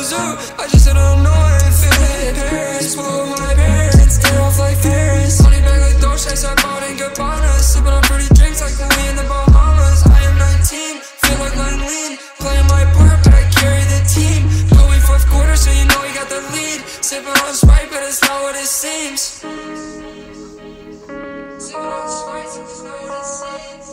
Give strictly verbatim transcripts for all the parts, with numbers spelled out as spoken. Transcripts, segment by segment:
zoo. I just said I don't know how it feels. Paris, pull up my parents, get off like Paris. Money back like Dolce, I bought in Gabbana. Sipping on pretty drinks like we in the Bahamas. I am nineteen, feel like I'm lean. Playing my part, but I carry the team. Louis fourth quarter, so you know he got the lead. Sipping on Sprite, but it's not what it seems. Sipping on Sprite, so it's not what it seems.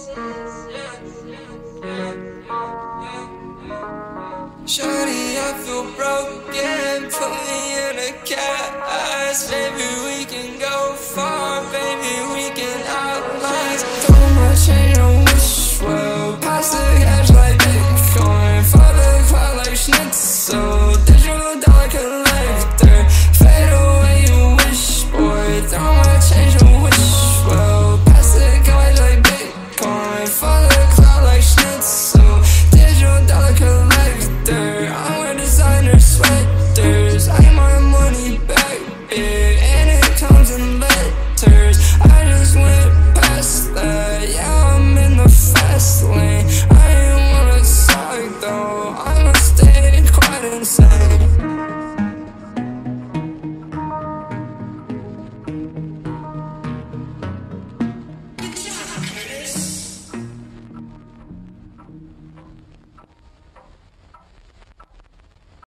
Shawty, I feel broken. Put me in a cast. Baby,